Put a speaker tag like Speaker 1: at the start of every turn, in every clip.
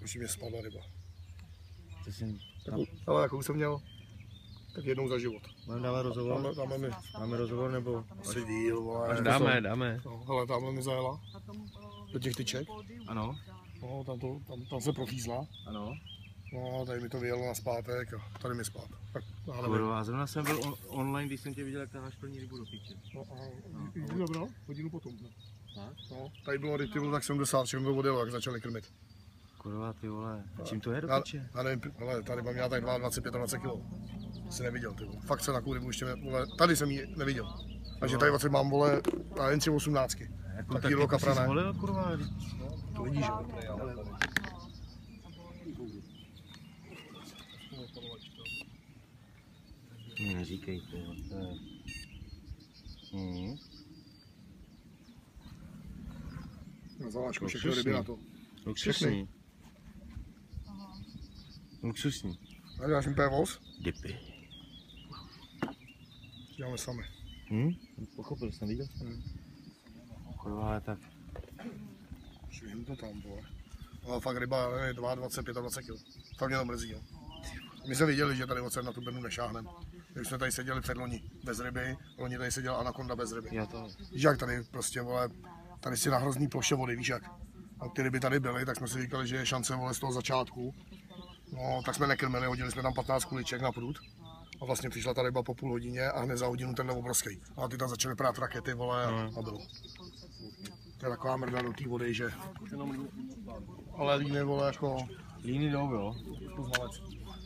Speaker 1: Musí mě spadla ryba.
Speaker 2: To jsem...
Speaker 1: Ale jakou jsem měl? Tak jednou za život.
Speaker 2: Máme dávat rozhovor? Máme rozhovor nebo?
Speaker 1: Asi díl, vole.
Speaker 2: Dáme.
Speaker 1: No, hele, tamhle mi zajela. Do těch tyček.
Speaker 2: Ano.
Speaker 1: No, tam se profízla.
Speaker 2: Ano.
Speaker 1: No, tady mi to vyjelo na zpátek a tady mi spát. Tak já nevím.
Speaker 2: Kurva, zrovna jsem byl online, když jsem tě viděl, jak taháš plný rybu do píče.
Speaker 1: No a dobro, hodinu potom. No, tady bylo ryby, tak 70, všechno to odjelo, jak začali krmit.
Speaker 2: Kurva, ty vole, čím to je do píče?
Speaker 1: Já nevím, ale tady mám já tak 22, 25 kg. Jsi neviděl, ty vole. Fakt se na rybu ještě vole, tady jsem ji neviděl. Takže tady vlastně mám, vole, a jen 18.
Speaker 2: Jako tak jako jsi zvolil, kurva?
Speaker 1: To vidíš, že?
Speaker 2: Neříkejte, to je...
Speaker 1: Na zaváčku všechny ryby na to.
Speaker 2: Luxusní. Luxusní.
Speaker 1: A děláš mi pévoz?
Speaker 2: Dipy.
Speaker 1: Děláme sami.
Speaker 2: Pochopil jsem, viděl jsem. Kurva, ale tak...
Speaker 1: Švihnu to tam, vole. Ale fakt ryba je 22, 25 kg. Fakt mě to mrzí, jo. My jsme viděli, že tady odsaď na tu bednu nešáhneme. Když jsme tady seděli předloni bez ryby, loni tady seděla anakonda bez ryby. Víš jak tady prostě, vole, tady si na hrozný ploše vody, víš jak. A ty ryby tady byly, tak jsme si říkali, že je šance, vole, z toho začátku. No, tak jsme nekrmili, hodili jsme tam 15 kuliček na prut. A vlastně přišla ta ryba po půl hodině a hned za hodinu tenhle obrovský. A ty tam začaly prát rakety, vole, a bylo. To je taková mrda do té vody, že... Ale líny, vole, jako...
Speaker 2: Líny jdou, jo?
Speaker 1: Poznalec.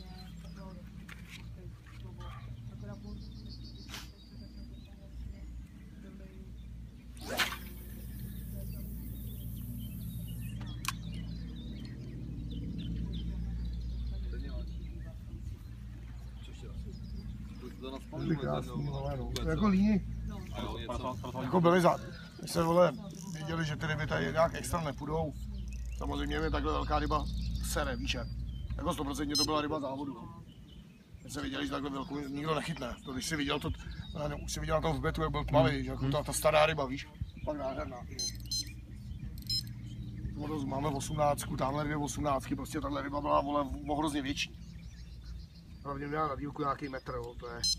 Speaker 1: Jako líny. Jako byly za... Když se, vole, věděli, že ty ryby tady nějak extra nepůjdou. Samozřejmě mě takhle velká ryba sere, víš jak. Jako 100% to byla ryba závodu. Když se viděli, že takhle velkou nikdo nechytne. To když jsi viděl to, už jsi viděl na tom v betu, jak byl tmavý, že jako ta stará ryba, víš. Pak nádherná. Máme 18, tamhle ryby 18, prostě tahle ryba byla, vole, hrozně větší. Hlavně měla na dílku nějaký metr, jo, to je...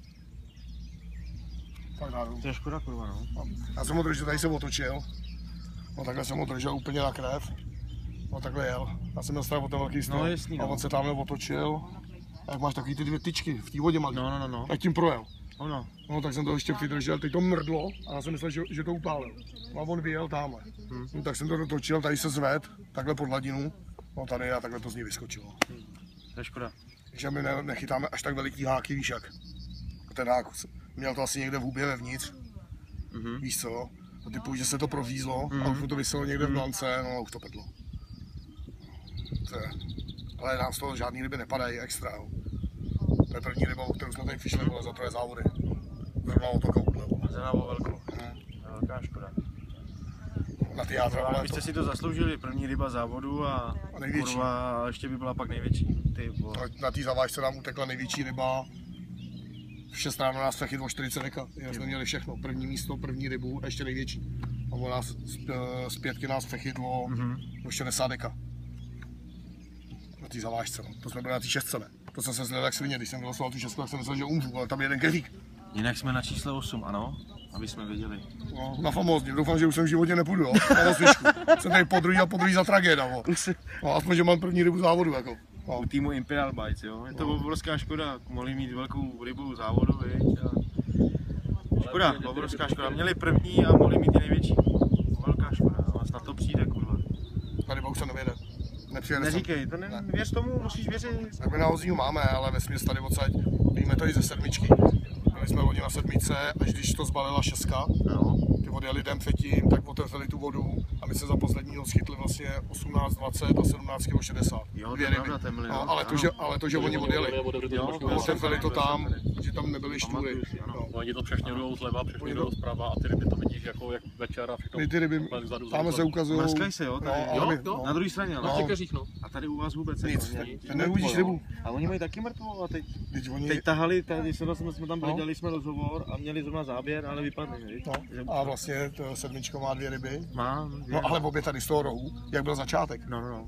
Speaker 2: To je škoda, kurva, no.
Speaker 1: Já jsem ho držel, tady se otočil. No takhle jsem ho držel úplně na krev. No takhle jel. Já jsem měl strach o ten velký stůl.
Speaker 2: No, jasný, no.
Speaker 1: A on se tamhle otočil. A jak máš takový ty dvě tyčky v té vodě malý.
Speaker 2: No.
Speaker 1: Tak tím projel.
Speaker 2: Ono.
Speaker 1: No tak jsem to ještě přidržel, teď to mrdlo a já jsem myslel, že to upálil. No a on vyjel tamhle. No, tak jsem to dotočil, tady se zved, takhle pod hladinu. No tady a takhle to z ní vyskočilo.
Speaker 2: To je škoda.
Speaker 1: Takže my nechytáme až tak veliký háky, víš jak. A ten hák měl to asi někde v hubě vevnitř. Víš co? A typu, že se to provízlo a už mu to vyselo někde v blance, no a už to pedlo. To je. Ale nám z toho žádný ryby nepadají extra. Jo. To je první ryba, o kterou jsme tady fišli, vole, za 2 závody. Zrovna o to koudle.
Speaker 2: Zrovna o velkou. Velká škoda.
Speaker 1: Na ty jádra, ale
Speaker 2: vy jste si to zasloužili, první ryba závodu a kurva, ještě by byla pak největší. Ty,
Speaker 1: na té zavážce nám utekla největší ryba. V 6 ráno nás fechyt o 40 deka. Jsme měli všechno. První místo, první rybu a ještě největší. A on nás z 5 nás fechytlo o 60 deka. Na té zavážce. No. To jsme byli na té 6, ne? To jsem se zlil jak svině, když jsem vylosoval tu 6, tak jsem myslel, že umřu, ale tam je jeden keřík.
Speaker 2: Jinak jsme na čísle 8, ano? Aby jsme věděli.
Speaker 1: No, na famózní. Doufám, že už jsem v životě nepůjdu, jo? Na osmičku. Jsem tady podruhý za tragéda, jo? No, aspoň, že mám první rybu závodu, jako.
Speaker 2: No. U týmu Imperial Bites, jo? Je to obrovská škoda, mohli mít velkou rybu závodu, viď? Škoda, obrovská škoda. Měli první a mohli mít i největší. Velká škoda, ale snad to přijde, kurva.
Speaker 1: Ta ryba už se nevěde.
Speaker 2: Neříkej, to věř tomu, musíš věřit.
Speaker 1: Tak my na hozínu máme, ale vesměs tady odsaď, víme tady ze 7. Byli jsme loni na 7, až když to zbalila 6.
Speaker 2: No.
Speaker 1: Ty odjeli den předtím, tak otevřeli tu vodu a my se za posledního schytli vlastně 18, 20 a 17 kg 60.
Speaker 2: Jo,
Speaker 1: dvě ryby. No, ale to, že oni odjeli. Otevřeli to tam, že tam nebyly štůly.
Speaker 3: Oni to všechny jdou zleva, všechny jdou zprava a ty ryby to vidíš jako jak večer a všechno.
Speaker 1: Ty ryby tam se ukazují.
Speaker 2: Mrskaj se, jo?
Speaker 3: No.
Speaker 2: Na druhé straně, ale.
Speaker 3: Na těkeřích, no.
Speaker 2: A tady u vás vůbec
Speaker 1: nic. Neuvidíš rybu.
Speaker 2: A oni mají taky mrtvou a teď tahali, tady jsme tam byli, dali jsme rozhovor a měli zrovna záběr, ale vypadli.
Speaker 1: No, a vlastně 7 má 2 ryby.
Speaker 2: Má.
Speaker 1: No ale obě tady z toho rohu, jak byl začátek.
Speaker 2: No.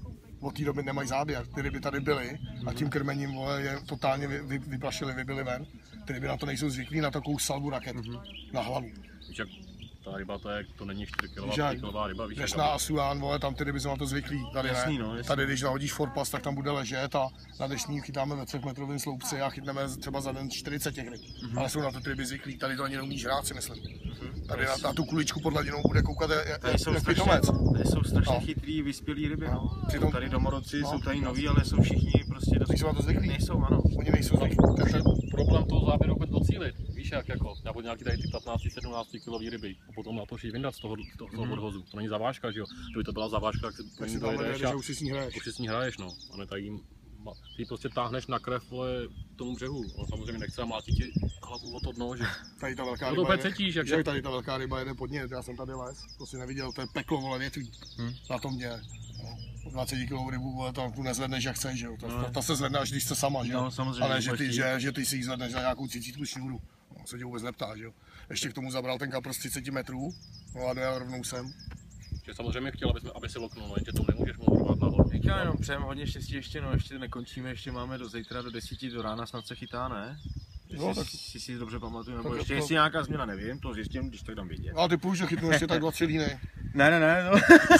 Speaker 1: od té doby nemají záběr. Ty ryby tady byly a tím krmením vole, je totálně vyplašili, vybili ven. Ty ryby na to nejsou zvyklí, na takovou salvu raket na hlavu.
Speaker 3: Víš, jak ta ryba, to není 4 kg,
Speaker 1: Víš, jak
Speaker 3: 3 kg ryba, víš,
Speaker 1: jdeš
Speaker 3: jak
Speaker 1: na Asuán, vole, tam ty ryby jsou na to zvyklí, tady
Speaker 2: Jasný,
Speaker 1: ne.
Speaker 2: no, jasný.
Speaker 1: Tady když nahodíš forpas, tak tam bude ležet a na dešní chytáme ve 3 metrovém sloupci a chytneme třeba za den 40 těch ryb. Ale jsou na to ty ryby zvyklí, tady to ani neumíš hrát, si myslím. Tady na tu kuličku pod hladinou bude koukat
Speaker 2: Tady jsou
Speaker 1: jak
Speaker 2: strašně,
Speaker 1: pitomec.
Speaker 2: tady jsou strašně
Speaker 1: No.
Speaker 2: chytrý, vyspělý ryby. No.
Speaker 1: Přitom-
Speaker 2: Tady domorodci
Speaker 1: No.
Speaker 2: jsou tady noví, ale jsou všichni prostě dost...
Speaker 1: Nejsou na to zvyklí.
Speaker 2: Nejsou, ano.
Speaker 1: Oni nejsou zvyklí.
Speaker 3: Už je problém toho záběru vůbec docílit. Víš jak jako, nebo nějaký tady ty 15-17 kilový ryby a potom na to šít vyndat z toho odhozu. To není zavážka, že jo? Kdyby to byla zavážka, tak
Speaker 1: Tak
Speaker 3: si
Speaker 1: si
Speaker 3: to
Speaker 1: tam
Speaker 3: jedeš
Speaker 1: že
Speaker 3: a
Speaker 1: už si s ní hraješ.
Speaker 3: už si s ní hraješ, no. A ne tady ty prostě táhneš na krev, vole, k tomu břehu. On samozřejmě nechce a mlátí ti hlavu o to dno, že?
Speaker 1: Tady ta velká
Speaker 3: No to
Speaker 1: ryba
Speaker 3: úplně
Speaker 1: jede,
Speaker 3: cítíš, jak
Speaker 1: že tady ta velká ryba jede pod ně, já jsem tady les, to si neviděl, to je peklo, vole, větví, na tom mě. No. 20 kg rybu, vole, tam tu nezvedneš jak chceš, že jo, ta se zvedne až když jste sama, že jo.
Speaker 2: No, samozřejmě,
Speaker 1: Ale že
Speaker 2: počkej.
Speaker 1: že ty si ji zvedneš na nějakou 30 šňůru, no, se tě vůbec neptá, že jo. Ještě k tomu zabral ten kapr z 30 metrů, no a dojel rovnou sem.
Speaker 3: Že samozřejmě chtěl, aby si loknul, no, jenže to nemůžeš mu urvat na hlavě.
Speaker 2: Já jenom přejem hodně štěstí ještě, no ještě nekončíme, ještě máme do zítra do 10 do rána, snad se chytá, ne?
Speaker 1: No, tak-
Speaker 2: Jestli si dobře pamatuju, nebo
Speaker 1: Tak
Speaker 2: ještě
Speaker 1: to-
Speaker 2: jestli nějaká změna, nevím, to zjistím, když tak dám vědět.
Speaker 1: No a ty půjď, že chytnu ještě tak 2-3 líny,
Speaker 2: Ne, no.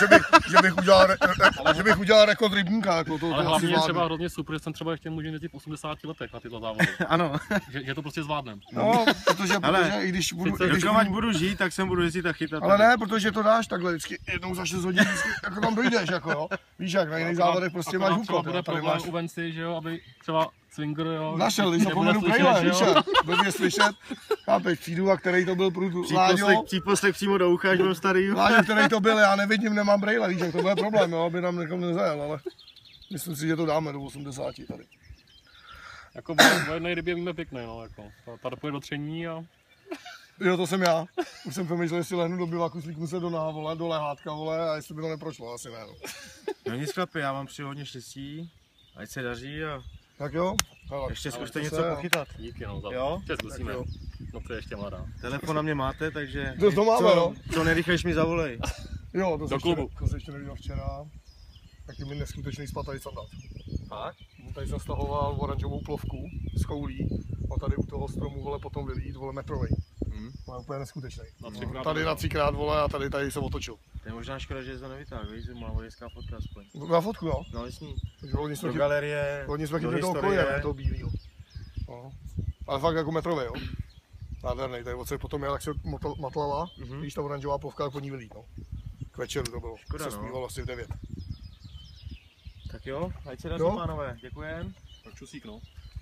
Speaker 1: že bych udělal rekord rybníka, jako to
Speaker 3: Ale
Speaker 1: asi
Speaker 3: hlavně je
Speaker 1: zvládnu.
Speaker 3: třeba hrozně super, že jsem třeba ještě můžu jezdit v 80 letech na tyto závody.
Speaker 2: Ano,
Speaker 3: že to prostě zvládnem.
Speaker 1: No, protože
Speaker 2: Ale
Speaker 1: i když budu,
Speaker 3: sice
Speaker 1: i když
Speaker 2: dokud budu žít, tak sem budu jezdit a chytat.
Speaker 1: ale ne, protože to dáš takhle vždycky jednou za 6 hodin, vždycky, jako tam dojdeš, jako jo. Víš jak, na jiných závodech prostě máš
Speaker 3: Třeba
Speaker 1: hukot,
Speaker 3: bude
Speaker 1: jo, tady
Speaker 3: problém
Speaker 1: máš.
Speaker 3: u Venci, že jo, aby třeba swinger, jo.
Speaker 1: Našel, když
Speaker 3: nebude
Speaker 1: zapomenu
Speaker 3: slyšet,
Speaker 1: brejle,
Speaker 3: že
Speaker 1: víš
Speaker 3: jo.
Speaker 1: jak, blbě slyšet. Chápeš, přijdu a který to byl průd, Láďo,
Speaker 2: Příposlech přímo do ucha, až byl starý.
Speaker 1: Láďo, který to byl, já nevidím, nemám brejle, víš jak, to bude problém, jo, aby nám někomu nezajel, ale myslím si, že to dáme do 80 tady.
Speaker 3: Jako o jedné rybě víme pěkně, no, jako. Ta dopůjde do tření a
Speaker 1: Jo, to jsem já. Už jsem přemýšlel, jestli lehnu do bivaku, slíknu se do náha, do lehátka, vole, a jestli by to neprošlo, asi ne, no.
Speaker 2: No nic chlapi, já vám přeju hodně štěstí, ať se daří a
Speaker 1: Tak jo? Hele,
Speaker 2: ještě
Speaker 1: ale
Speaker 2: zkuste
Speaker 1: to
Speaker 2: něco
Speaker 1: se, jo.
Speaker 2: pochytat.
Speaker 3: díky, no, za
Speaker 2: Jo?
Speaker 3: to. Zkusíme.
Speaker 1: Tak jo.
Speaker 3: No, to je ještě mladá.
Speaker 2: Telefon na mě máte, takže
Speaker 1: To máme, no.
Speaker 2: co nerychlejš mi zavolej.
Speaker 1: Jo,
Speaker 3: Do klubu.
Speaker 1: To se ještě neviděl včera. Taky mi neskutečný spad tady sandát.
Speaker 2: Fakt?
Speaker 1: Tady jsem stahoval oranžovou plovku z koulí a tady u toho stromu, vole, potom vylít, vole, metrovej. To je úplně neskutečný.
Speaker 3: Na třikrát
Speaker 1: Tady na 3krát, vole, a tady se otočil.
Speaker 2: To je možná škoda, že to nevytáhl, víš, že má vojenská fotka aspoň.
Speaker 1: Na fotku, jo.
Speaker 2: No jasný.
Speaker 1: Takže loni jsme
Speaker 2: Do
Speaker 1: chytli
Speaker 2: galerie,
Speaker 1: do
Speaker 2: historie.
Speaker 1: koje, toho bílého. No. Ale fakt jako metrovej, jo. Nádherný, tady odsaď potom jel, jak se matlala, když ta oranžová plovka, po ní vylít, no. K večeru to bylo,
Speaker 2: Škoda,
Speaker 1: se
Speaker 2: no.
Speaker 1: zpívalo asi v 9.
Speaker 2: Tak jo, ať se daří,
Speaker 1: Jo.
Speaker 2: pánové, děkujem.
Speaker 3: Tak čusík, no.